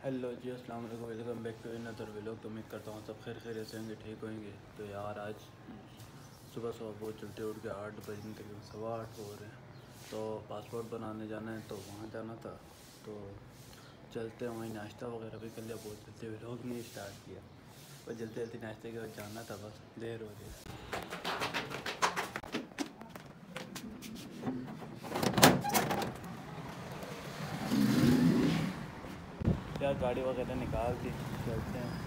Hello ji, अस्सलाम वालेकुम, welcome back to another vlog. तो उम्मीद करता हूँ सब खैर खैरियत से होंगे, ठीक होंगे। तो यार आज सुबह बहुत जल्दी उठ के 8 बजे तक 8:15 हो रहे हैं। तो पासपोर्ट बनाने जाना है, तो वहाँ जाना था। तो चलते हैं, वहीं नाश्ता वगैरह भी कर लिया। बहुत जल्दी व्लॉग नहीं स्टार्ट किया, बस जल्दी जल्दी नाश्ते के बाद जाना था, बस देर हो रही है। यार गाड़ी वगैरह निकाल दी, चलते हैं।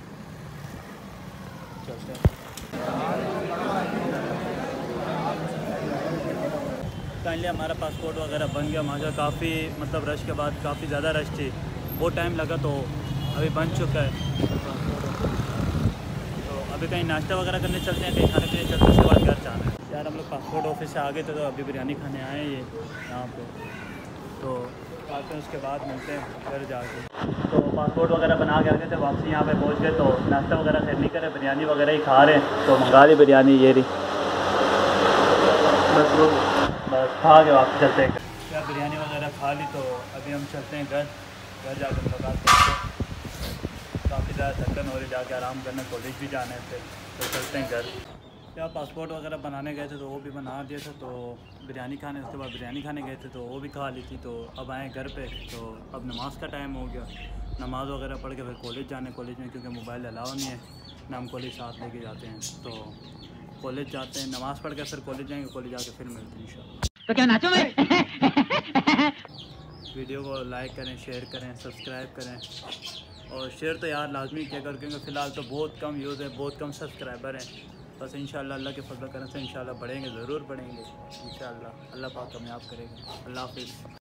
काइंडली हमारा पासपोर्ट वगैरह बन गया माशा। काफ़ी मतलब रश के बाद काफ़ी ज़्यादा रश थी, बहुत टाइम लगा, तो अभी बन चुका है। तो अभी कहीं नाश्ता वगैरह करने चलते हैं, कहीं खाने पीने चलते हैं, उसके बाद घर जाना है। यार हम लोग पासपोर्ट ऑफिस से आ गए थे, तो अभी बिरयानी खाने आए हैं ये यहाँ पे। तो आते हैं, उसके बाद मिलते हैं घर जाके। तो पासपोर्ट वगैरह बना के आ गए थे, वापसी यहाँ पे पहुँच गए। तो नाश्ता वगैरह खैर नहीं करे, बिरयानी वगैरह ही खा रहे हैं। तो मंगा ली बिरयानी, ये रही, बस खा के वापस चलते हैं। क्या बिरयानी वगैरह खा ली, तो अभी हम चलते हैं घर जाकर मुलाकात करते हैं। काफ़ी ज़्यादा थकन हो रही, जाके आराम करना, कॉलेज भी जाने थे। तो चलते हैं घर। क्या पासपोर्ट वगैरह बनाने गए थे, तो वो भी बना दिया था। तो बिरयानी खाने, उसके बाद बिरयानी खाने गए थे, तो वो भी खा ली थी। तो अब आए घर पे, तो अब नमाज़ का टाइम हो गया। नमाज़ वगैरह पढ़ के फिर कॉलेज जाने। कॉलेज में क्योंकि मोबाइल अलाउ नहीं है ना, हम कॉलेज साथ लेके जाते हैं। तो कॉलेज जाते हैं, नमाज़ पढ़ के फिर कॉलेज जाएंगे। कॉलेज जाके फिर मिलते हैं इंशाल्लाह। तो क्या नाचो मैं? वीडियो को लाइक करें, शेयर करें, सब्सक्राइब करें। और शेयर तो यार लाजमी किया कर, क्योंकि फ़िलहाल तो बहुत कम व्यूज़ है, बहुत कम सब्सक्राइबर हैं। बस इंशाल्लाह अल्लाह के फजल करने से इंशाल्लाह बढ़ेंगे, ज़रूर बढ़ेंगे इंशाल्लाह। अल्लाह पाक कामयाब करेगा। अल्लाह हाफ़िज़।